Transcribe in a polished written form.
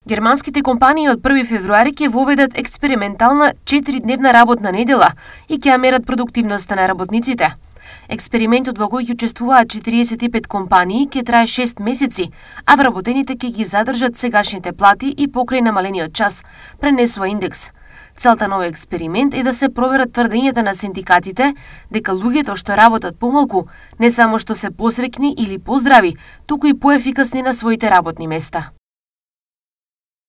Германските компании од 1 февруари ќе воведат експериментална 4-дневна работна недела и ќе ја мерат продуктивноста на работниците. Експериментот во кој ќе учествуваат 45 компании ќе трае 6 месеци, а вработените ќе ги задржат сегашните плати и покрај намалениот час, пренесува Индекс. Целта на овој експеримент е да се проверат тврдењата на синдикатите дека луѓето што работат помалку не само што се посреќни или поздрави, туку и поефикасни на своите работни места.